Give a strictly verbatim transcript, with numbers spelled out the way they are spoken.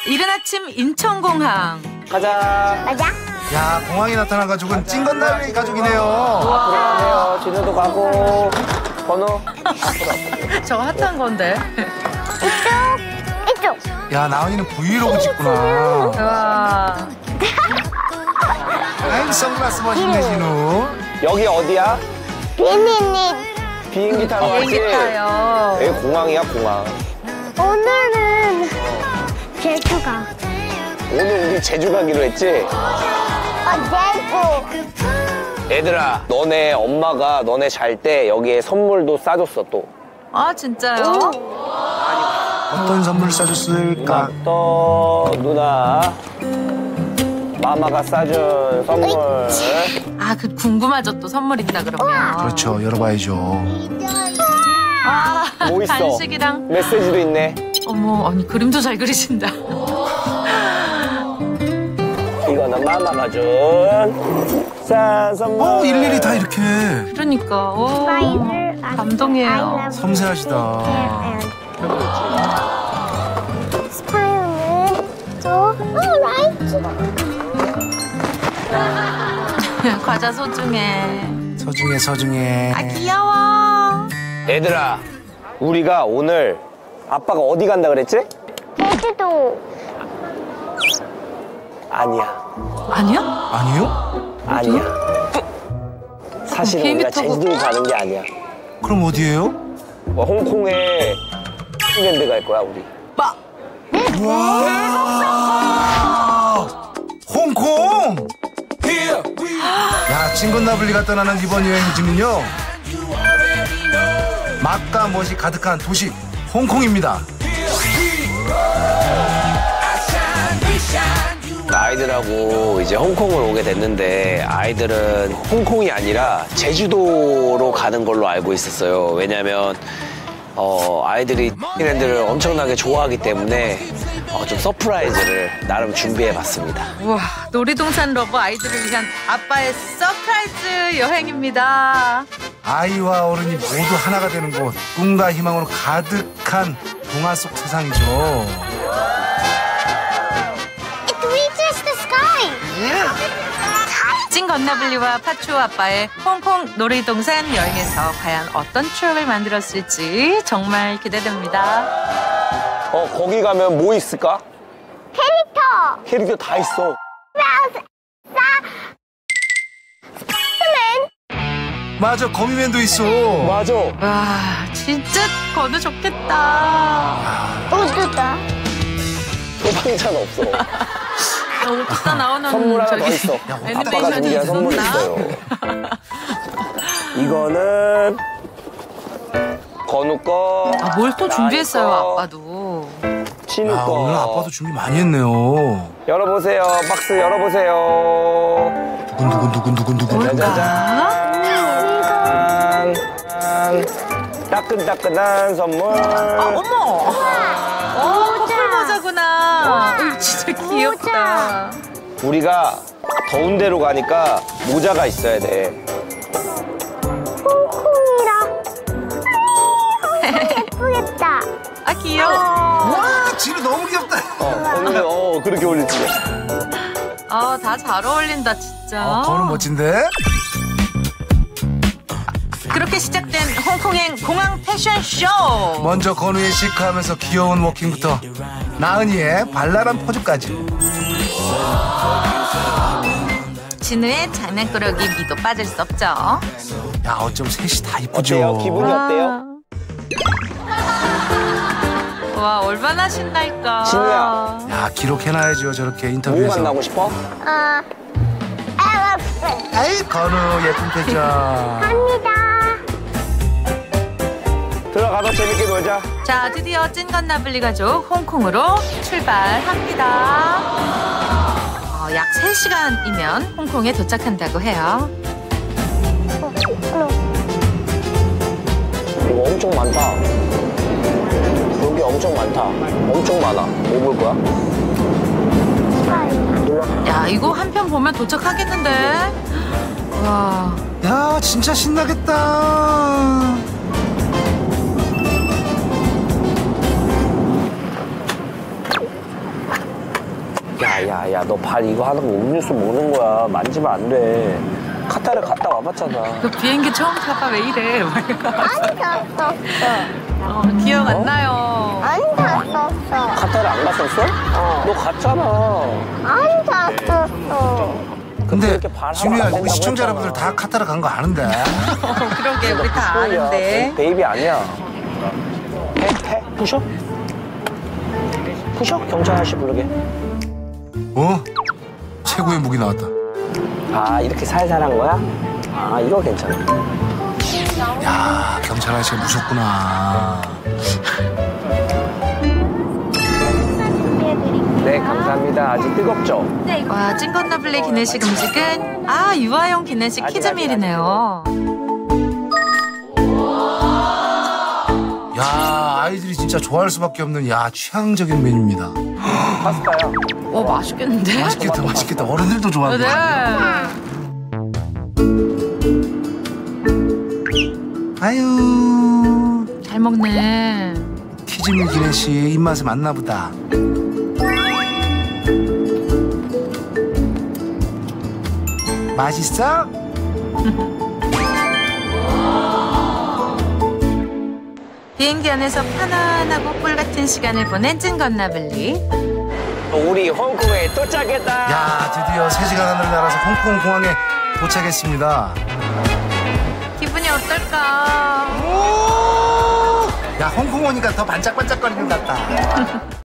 이른 아침 인천공항. 가자. 가자. 야, 공항에 나타난 가족은 찐건나비 가족이네요. 와. 진우도 가고. 번호. 저 핫한 건데. 이쪽. 이쪽. 야, 나은이는 브이로그 찍구나. 와. 아이, 선글라스 멋있네, 진우. 여기 어디야? 비니니. 비행기 타러 왔지? 비행기 타요. 여기 공항이야, 공항. 오늘은 제주가. 오늘 우리 제주 가기로 했지? 어, 제주. 얘들아, 너네 엄마가 너네 잘 때 여기에 선물도 싸줬어, 또. 아, 진짜요? 어떤 선물 싸줬을까? 또 누나 마마가 싸준 선물. 아, 그 궁금하죠. 또 선물 있다 그러면. 그렇죠, 열어봐야죠. 아, 뭐 있어? 간식이랑. 메시지도 있네. 어머, 아니 그림도 잘 그리신다. 이거는 마마가 준 짠 선물. 어, 일일이 다 이렇게. 그러니까. 오, 감동이에요. 섬세하시다. 스파이어는 저 라이트. 과자 소중해. 서중해, 서중해. 아, 귀여워. 얘들아, 우리가 오늘 아빠가 어디 간다 그랬지? 제주도. 아니야. 아니야? 아니요? 아니야. 사실 비행기 우리가 타고. 제주도 가는 게 아니야. 그럼 어디예요? 뭐 홍콩에 디즈니랜드 갈 거야, 우리. 마. 와! 홍콩! 야, 찐건나블리가 떠나는 이번 여행지는요, 맛과 멋이 가득한 도시 홍콩입니다. 아이들하고 이제 홍콩을 오게 됐는데 아이들은 홍콩이 아니라 제주도로 가는 걸로 알고 있었어요. 왜냐면 어, 아이들이 디즈니랜드를 엄청나게 좋아하기 때문에 어, 좀 서프라이즈를 나름 준비해봤습니다. 우와, 놀이동산 러버 아이들을 위한 아빠의 서프라이즈 여행입니다. 아이와 어른이 모두 하나가 되는 곳, 꿈과 희망으로 가득한 동화 속 세상이죠. It reaches the sky. 찐건나블리와 파추 아빠의 홍콩 놀이동산 여행에서 과연 어떤 추억을 만들었을지 정말 기대됩니다. 어, 거기 가면 뭐 있을까? 캐릭터. 캐릭터 다 있어. 마우스. 사. 스맨. 맞아, 거미맨도 있어. 맞아. 와, 진짜 건우 좋겠다. 우드다. 도망차는 없어. 너무 비싸 나오는 선물 하나 더 저기 있어. 아빠가 애니메이션이 준비한 선물이 있었나? 있어요. 이거는 건우 거. 아, 뭘 또 준비했어요, 나이 거, 아빠도. 진우 야, 거. 오늘 아빠도 준비 많이 했네요. 열어보세요. 박스 열어보세요. 두근두근두근두근두근. 짜자잔. 짠. 짠. 따끈따끈한 선물. 아, 어머! 어, 커플 모자구나. 어, 진짜 귀엽다. 우리가 더운 데로 가니까 모자가 있어야 돼. 콩콩이랑. 예쁘겠다. 아, 귀여워. 와, 진우 너무 귀엽다. 어, 오늘 어 그렇게 올리지. 아, 다 잘 어울린다, 진짜. 어, 거는 멋진데? 그렇게 시작된 홍콩행 공항 패션쇼. 먼저 건우의 시크하면서 귀여운 워킹부터 나은이의 발랄한 포즈까지. 진우의 장난꾸러기 미도 빠질 수 없죠. 야, 어쩜 셋이 다 이쁘죠? 어때요? 기분이 어때요? 와, 얼마나 신날까. 진우야. 야, 기록해놔야죠, 저렇게 뭐 인터뷰에서. 만나고 싶어? 어. 엘리펀트. 에이, 건우 예쁜 표정. 갑니다. 들어가서 재밌게 놀자. 자, 드디어 찐건나블리 가족 홍콩으로 출발합니다. 어, 약 세 시간이면 홍콩에 도착한다고 해요. 이거 엄청 많다. 여기 엄청 많다. 엄청 많아. 뭐 볼 거야? 놀라. 야, 이거 한 편 보면 도착하겠는데? 와. 야, 진짜 신나겠다. 야야야 너 발 이거 하는 거 음료수 먹는 거야. 만지면 안 돼. 카타르 갔다 와봤잖아. 너 비행기 처음 타봐 왜 이래? 안 탔었어. 어, 기억 안 어? 나요. 안 탔었어. 카타르 안 갔었어? 어. 너 갔잖아. 안 탔었어. 근데 이렇게 발 진우야 하면 안 우리 시청자 된다고 여러분들 했잖아. 다 카타르 간 거 아는데. 어, 그러게 우리 다 야, 아는데. 베이비 아니야. 해, 해, 푸셔? 푸셔? 경찰 아저씨 부르게. 어? 최고의 무기 나왔다. 아, 이렇게 살살 한 거야? 아, 이거 괜찮아. 야 경찰 아저씨가 무섭구나. 네, 감사합니다. 아직 뜨겁죠? 와, 찐건나블리 기내식 음식은 아 유아용 기내식 아직, 키즈밀이네요. 야 아이들이 진짜 좋아할 수밖에 없는 야 취향적인 메뉴입니다. 파스타야. 와 맛있겠는데? 맛있겠다 맛있겠다. 어른들도 네. 좋아하는 거. 아유 잘 먹네. 키즈밀 기내식 입맛에 맞나 보다. 맛있어? 비행기 안에서 편안하고 꿀 같은 시간을 보낸 찐건나블리. 우리 홍콩에 도착했다. 야 드디어 세 시간 하늘을 날아서 홍콩 공항에 도착했습니다. 기분이 어떨까? 야 홍콩 오니까 더 반짝반짝거리는 것 같다.